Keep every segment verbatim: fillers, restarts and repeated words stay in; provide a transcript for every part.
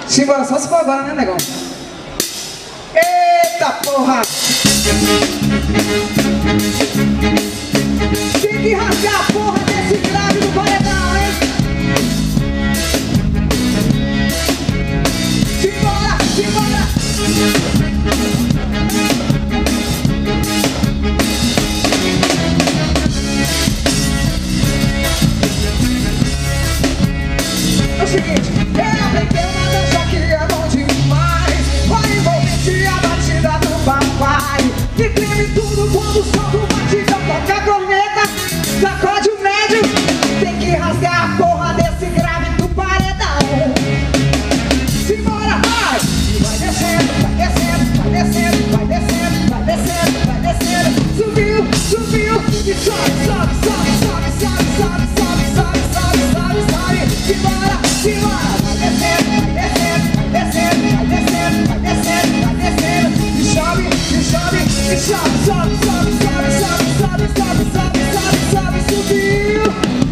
Simbora, só se for agora, né, negão? Eita porra! Tem que rasgar a porra desse grave do paredão, hein? Simbora, simbora! É o seguinte, eu aprendi uma dança que é bom demais. Vai envolver a batida do papai, que treme tudo quando o som do batidão toca a corneta. Sacode o médio, tem que rasgar a porra desse grave do paredão. Simbora, vai! Vai descendo, vai descendo, vai descendo, vai descendo, vai descendo, vai descendo. Subiu, subiu, e sobe, sobe, sobe, sobe, sobe, sobe, sobe, sobe, sobe, sobe, sobe. Simbora, simbora, vai descendo, vai descendo, vai descendo, vai descendo, vai descendo, vai descendo. E sobe, e sobe, e sobe, sobe, sobe, sobe, sobe, sobe, sobe, sobe, sobe, sobe, subiu.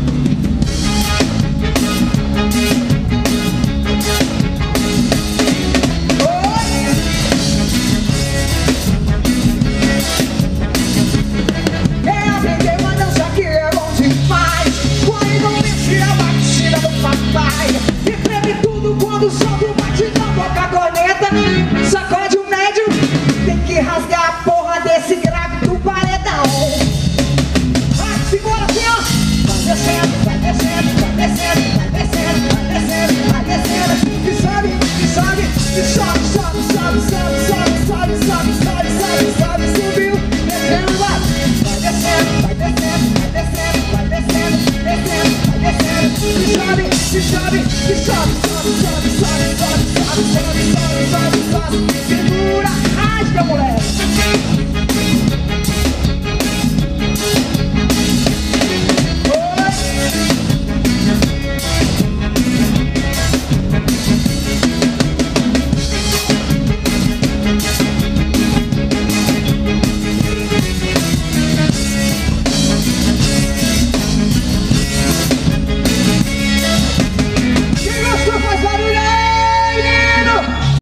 Eu aprendi uma dança que é bom demais. Quando envolve a batida do papai, e treme tudo quando o som do batidão toca a corneta. Sacode o médio, tem que rasgar a porra desse grave do paredão. Vai, segura assim, ó. Vai descendo, vai descendo, vai descendo, vai descendo, vai descendo, vai descendo. E sobe, e sobe, e sobe, sobe, sobe, sobe, sobe, sobe, sobe, sobe, sobe, sobe, subiu, descendo, vai. Vai descendo, vai descendo, vai descendo, vai descendo, descendo, vai descendo. E sobe, e sobe, e sobe, sobe, sobe, sobe, sobe, sobe, sobe, sobe, sobe, sobe. Segura, rasga, moleque.